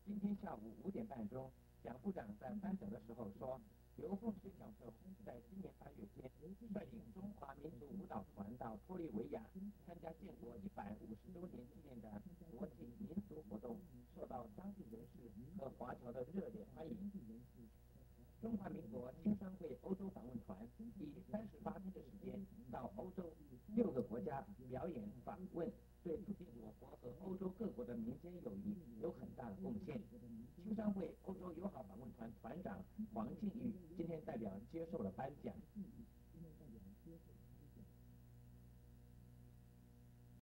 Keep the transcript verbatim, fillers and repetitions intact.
今天下午五点半钟，蒋部长在颁奖的时候说，刘凤水教授在今年八月间率领中华民族舞蹈团到玻利维亚参加建国一百五十周年纪念的国际民族活动，受到当地人士和华侨的热烈欢迎。中华民国青商会欧洲访问团以三十八天的时间到欧洲六个国家表演访问，对促进我国和欧洲各国的民间友谊有很大的贡献。青商会